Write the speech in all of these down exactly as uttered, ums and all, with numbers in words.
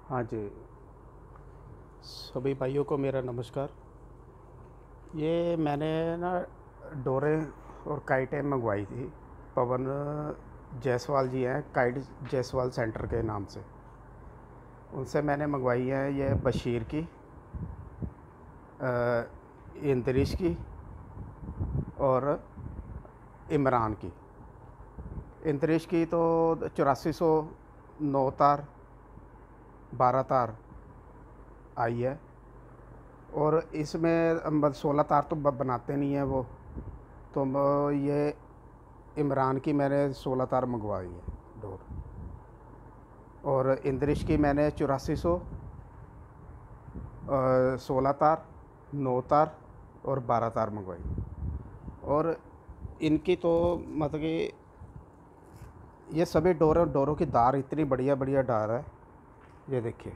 हाँ जी, सभी भाइयों को मेरा नमस्कार। ये मैंने ना डोरें और काइटें मंगवाई थी। पवन जायसवाल जी हैं, काइट जायसवाल सेंटर के नाम से। उनसे मैंने मंगवाई है ये बशीर की, अ, इंद्रिश की और इमरान की। इंद्रिश की तो चौरासी सौ नौ तार बारह तार आई है, और इसमें सोलह तार तो ब- बनाते नहीं हैं वो। तो म- ये इमरान की मैंने सोलह तार मंगवाई है डोर, और इंद्रिश की मैंने चौरासी सौ सोलह तार, नौ तार और बारह तार मंगवाई। और इनकी तो मतलब कि ये सभी डोरों डोरों की दार इतनी बढ़िया बढ़िया डार है। ये देखिए,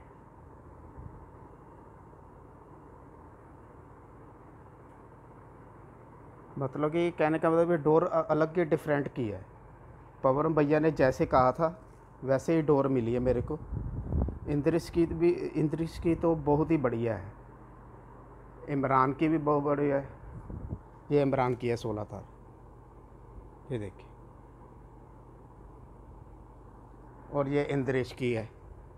मतलब कि कहने का मतलब ये डोर अ- अलग की डिफरेंट की है। पवन भैया ने जैसे कहा था वैसे ही डोर मिली है मेरे को। इंद्रिश की भी इंद्रिश की तो बहुत ही बढ़िया है। इमरान की भी बहुत बढ़िया है। ये इमरान की है सोलह तार। ये देखिए, और ये इंद्रिश की है।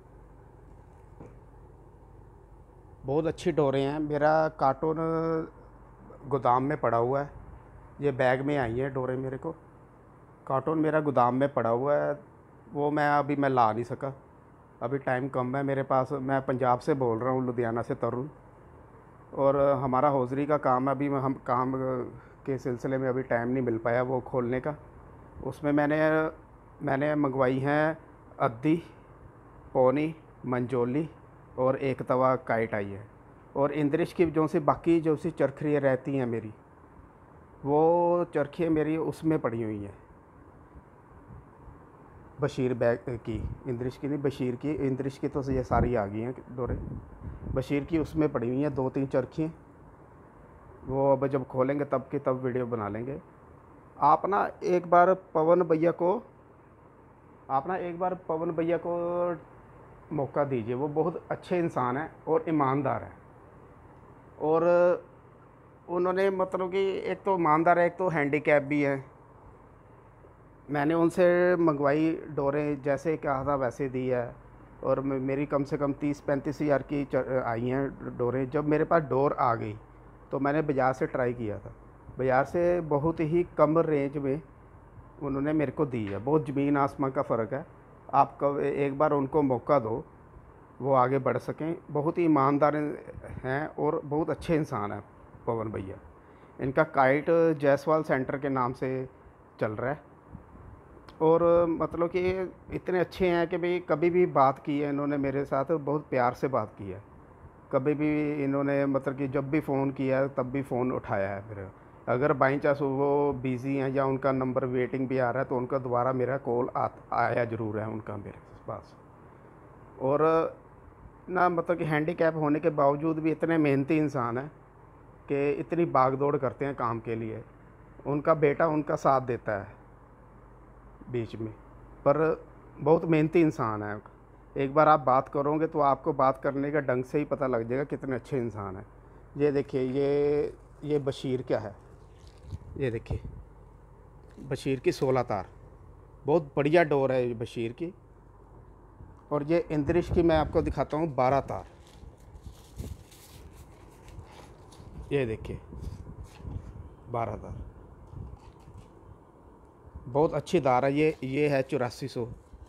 बहुत अच्छी डोरें हैं। मेरा कार्टून गोदाम में पड़ा हुआ है। ये बैग में आई है डोरें मेरे को। कार्टून मेरा गोदाम में पड़ा हुआ है, वो मैं अभी मैं ला नहीं सका। अभी टाइम कम है मेरे पास। मैं पंजाब से बोल रहा हूँ, लुधियाना से तरुण। और हमारा हौजरी का काम है, अभी हम काम के सिलसिले में अभी टाइम नहीं मिल पाया वो खोलने का। उसमें मैंने मैंने मंगवाई हैं अद्दी, पौनी, मंजोली और एक तवा काइट आई है। और इंद्रिश की जो सी बाकी जो सी चरखियाँ रहती हैं मेरी, वो चरखियाँ मेरी उसमें पड़ी हुई हैं। बशीर बैग की, इंद्रिश की नहीं, बशीर की। इंद्रिश की तो ये सारी आ गई हैं डोरे। बशीर की उसमें पड़ी हुई हैं दो तीन चरखियाँ। वो अब जब खोलेंगे तब की तब वीडियो बना लेंगे। आप ना एक बार पवन भैया को आप ना एक बार पवन भैया को मौका दीजिए। वो बहुत अच्छे इंसान हैं और ईमानदार हैं। और उन्होंने मतलब कि एक तो ईमानदार है, एक तो हैंडीकैप भी है। मैंने उनसे मंगवाई डोरें, जैसे कहा था वैसे दी है। और मे- मेरी कम से कम तीस पैंतीस हज़ार की च- आई हैं डोरें। जब मेरे पास डोर आ गई तो मैंने बाज़ार से ट्राई किया था। बाज़ार से बहुत ही कम रेंज में उन्होंने मेरे को दी है। बहुत ज़मीन आसमान का फ़र्क है। आप कब एक बार उनको मौका दो, वो आगे बढ़ सकें। बहुत ही ईमानदार हैं और बहुत अच्छे इंसान हैं पवन भैया। इनका काइट जायसवाल सेंटर के नाम से चल रहा है। और मतलब कि इतने अच्छे हैं कि भाई कभी भी बात की है इन्होंने मेरे साथ, बहुत प्यार से बात की है। कभी भी इन्होंने मतलब कि जब भी फ़ोन किया है तब भी फ़ोन उठाया है मेरा। अगर बाई चांस वो बिज़ी हैं या उनका नंबर वेटिंग भी आ रहा है तो उनका दोबारा मेरा कॉल आ आया ज़रूर है उनका मेरे पास। और ना मतलब कि हैंडीकैप होने के बावजूद भी इतने मेहनती इंसान हैं कि इतनी भाग दौड़ करते हैं काम के लिए। उनका बेटा उनका साथ देता है बीच में, पर बहुत मेहनती इंसान है। एक बार आप बात करोगे तो आपको बात करने का ढंग से ही पता लग जाएगा कितने अच्छे इंसान हैं। ये देखिए, ये ये बशीर क्या है। ये देखिए, बशीर की सोलह तार, बहुत बढ़िया डोर है ये बशीर की। और ये इंद्रिश की मैं आपको दिखाता हूँ, बारह तार। ये देखिए, बारह तार, बहुत अच्छी दार है। ये ये है चौरासी सौ,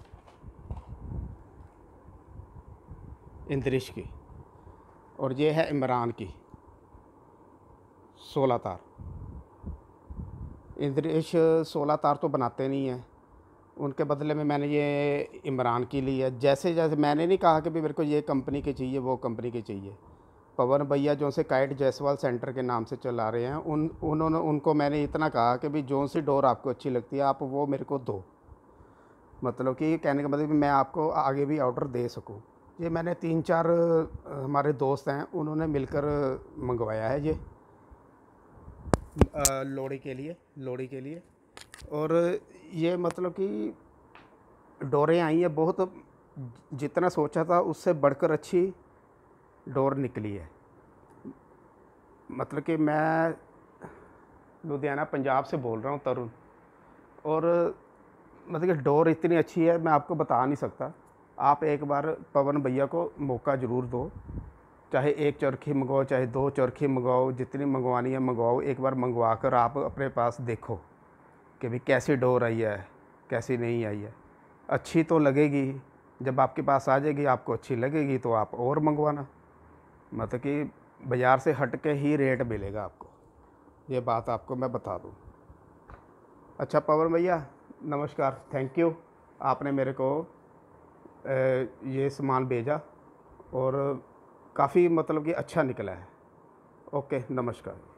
इंद्रिश की। और ये है इमरान की, सोलह तार। इंद्रिश सोलह तार तो बनाते नहीं हैं, उनके बदले में मैंने ये इमरान की ली है। जैसे जैसे मैंने नहीं कहा कि भी मेरे को ये कंपनी की चाहिए वो कंपनी की चाहिए। पवन भैया जो से काइट जायसवाल सेंटर के नाम से चला रहे हैं, उन उन्होंने उनको मैंने इतना कहा कि भी जो सी डोर आपको अच्छी लगती है आप वो मेरे को दो। मतलब कि कहने का मतलब मैं आपको आगे भी ऑर्डर दे सकूं। ये मैंने तीन चार अ, हमारे दोस्त हैं उन्होंने मिलकर मंगवाया है ये, अ, लोहड़ी के लिए लोहड़ी के लिए। और ये मतलब कि डोरें आई हैं बहुत जितना सोचा था उससे बढ़कर अच्छी डोर निकली है। मतलब कि मैं लुधियाना पंजाब से बोल रहा हूँ तरुण, और मतलब कि डोर इतनी अच्छी है मैं आपको बता नहीं सकता। आप एक बार पवन भैया को मौका ज़रूर दो, चाहे एक चरखी मंगवाओ चाहे दो चरखी मंगवाओ, जितनी मंगवानी है मंगवाओ। एक बार मंगवा कर आप अपने पास देखो कि भाई कैसी डोर आई है कैसी नहीं आई है। अच्छी तो लगेगी, जब आपके पास आ जाएगी आपको अच्छी लगेगी तो आप और मंगवाना। मतलब कि बाज़ार से हट के ही रेट मिलेगा आपको, ये बात आपको मैं बता दूँ। अच्छा पवन भैया नमस्कार, थैंक यू, आपने मेरे को ये सामान भेजा और काफ़ी मतलब कि अच्छा निकला है। ओके नमस्कार।